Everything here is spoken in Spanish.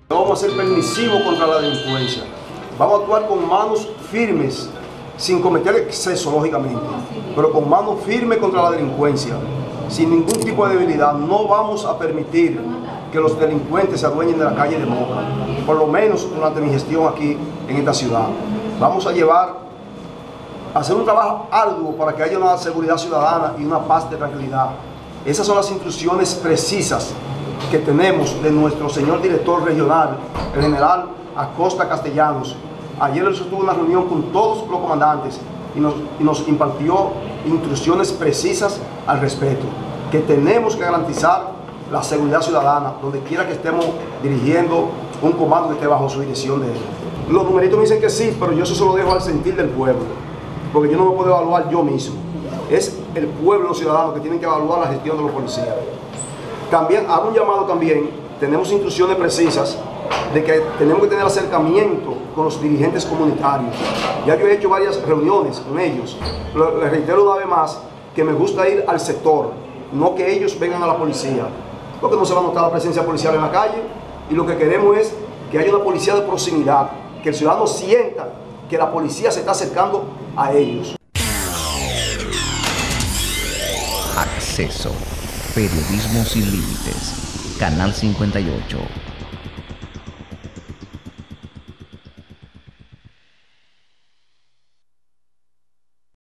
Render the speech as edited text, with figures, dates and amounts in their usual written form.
No vamos a ser permisivos contra la delincuencia. Vamos a actuar con manos firmes, sin cometer exceso, lógicamente, pero con manos firmes contra la delincuencia, sin ningún tipo de debilidad. No vamos a permitir que los delincuentes se adueñen de la calle de Moca, por lo menos durante mi gestión aquí en esta ciudad. Vamos a hacer un trabajo arduo para que haya una seguridad ciudadana y una paz de tranquilidad. Esas son las instrucciones precisas que tenemos de nuestro señor director regional, el general Acosta Castellanos. Ayer él sostuvo una reunión con todos los comandantes y nos impartió instrucciones precisas al respecto, que tenemos que garantizar la seguridad ciudadana donde quiera que estemos dirigiendo un comando que esté bajo su dirección de él. Los numeritos me dicen que sí, pero yo eso se lo dejo al sentir del pueblo, porque yo no me puedo evaluar yo mismo. Es el pueblo, los ciudadanos, que tienen que evaluar la gestión de los policías. También hago un llamado también, tenemos instrucciones precisas de que tenemos que tener acercamiento con los dirigentes comunitarios. Ya yo he hecho varias reuniones con ellos. Les reitero una vez más que me gusta ir al sector, no que ellos vengan a la policía, porque no se va a notar la presencia policial en la calle, y lo que queremos es que haya una policía de proximidad, que el ciudadano sienta que la policía se está acercando a ellos. Acceso. Periodismo sin límites. Canal 58.